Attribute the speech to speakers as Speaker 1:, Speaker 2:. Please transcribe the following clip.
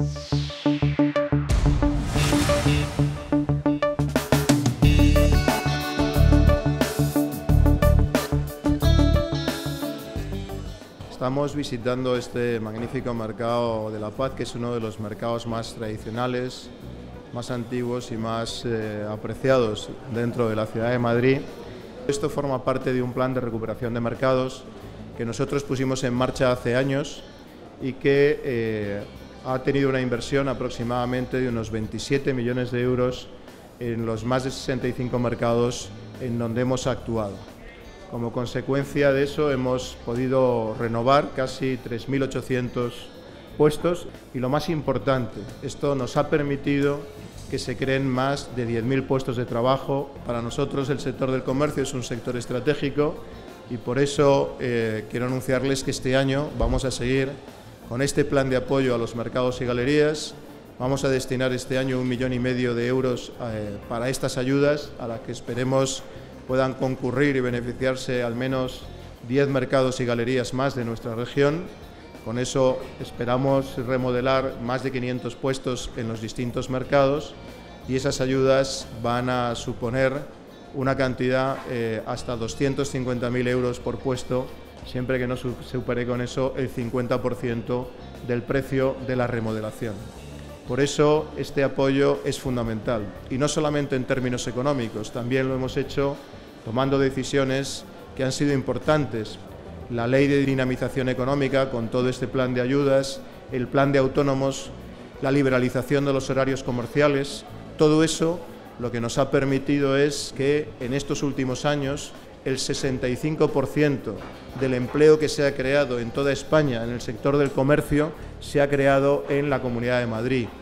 Speaker 1: Estamos visitando este magnífico mercado de La Paz, que es uno de los mercados más tradicionales, más antiguos y más apreciados dentro de la ciudad de Madrid. Esto forma parte de un plan de recuperación de mercados que nosotros pusimos en marcha hace años y que ha tenido una inversión aproximadamente de unos 27 millones de euros en los más de 65 mercados en donde hemos actuado. Como consecuencia de eso hemos podido renovar casi 3.800 puestos y lo más importante, esto nos ha permitido que se creen más de 10.000 puestos de trabajo. Para nosotros el sector del comercio es un sector estratégico y por eso quiero anunciarles que este año vamos a seguir con este plan de apoyo a los mercados y galerías. Vamos a destinar este año 1,5 millones de euros para estas ayudas, a las que esperemos puedan concurrir y beneficiarse al menos 10 mercados y galerías más de nuestra región. Con eso esperamos remodelar más de 500 puestos en los distintos mercados y esas ayudas van a suponer una cantidad hasta 250.000 euros por puesto, siempre que no supere con eso el 50% del precio de la remodelación. Por eso este apoyo es fundamental, y no solamente en términos económicos, también lo hemos hecho tomando decisiones que han sido importantes. La ley de dinamización económica, con todo este plan de ayudas, el plan de autónomos, la liberalización de los horarios comerciales, todo eso lo que nos ha permitido es que en estos últimos años el 65% del empleo que se ha creado en toda España en el sector del comercio se ha creado en la Comunidad de Madrid.